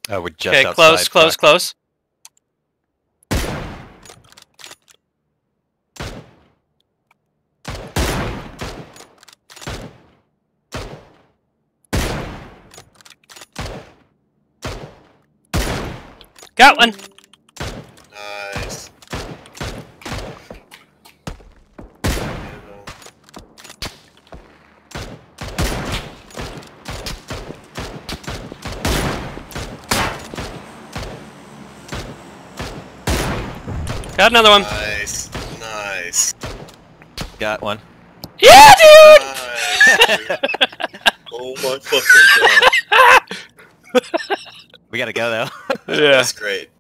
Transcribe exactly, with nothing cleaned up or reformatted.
Oh, we're just Okay, outside. close, close, Fuck. close. Got one. Nice. Got another one. Nice. Nice. Got one. Yeah, dude! Nice. Oh my fucking god. We gotta go though. Yeah. That's great.